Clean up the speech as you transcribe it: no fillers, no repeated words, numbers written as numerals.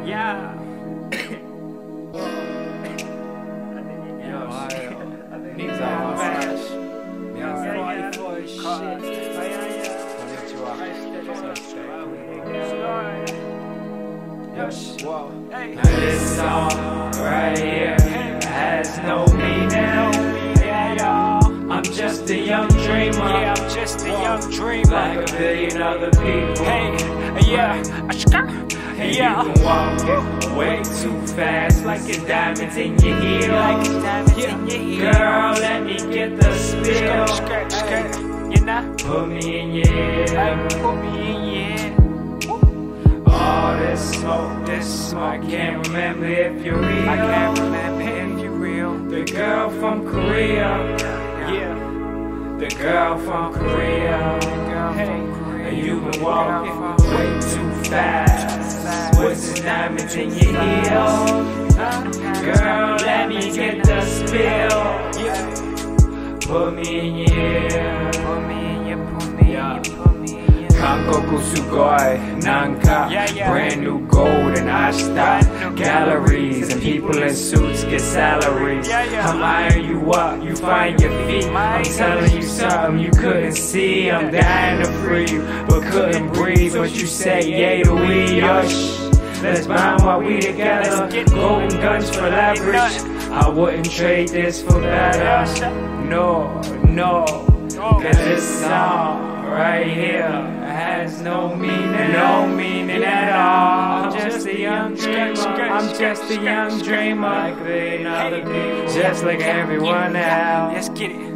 Yeah. Nippon Vash. This song right here has no meaning. I'm just a young dreamer. Yeah, I'm just a young dreamer. Like a billion other people. Hey, yeah. And you can walk it way too fast, like a diamond in your heel. Like a diamond in your heel. Girl, let me get the spill. Put me in your ear. Put me in your ear. All this smoke, I can't remember if you're real. I can't remember if you're real. The girl from Korea. Yeah. The girl from Korea. And you been walking way too fast. What's the diamonds in your heels? Girl, let me get the spill. Put me in your ear. Put me in your, put me in your, put me in your. Kankoku sugoi, nanka, brand new gold and ashita galleries, and people in suits get salaries. I'm eyeing you up, you find your feet. I'm telling you something you couldn't see. I'm dying to free you, but couldn't breathe. What you say, yay to we, yosh. Let's bind while we together. Golden guns for leverage. I wouldn't trade this for better. No, no, cause this song right here has no meaning at all. I'm just a young dreamer. I'm just a young dreamer. Like other people, just like everyone else. Let's get it.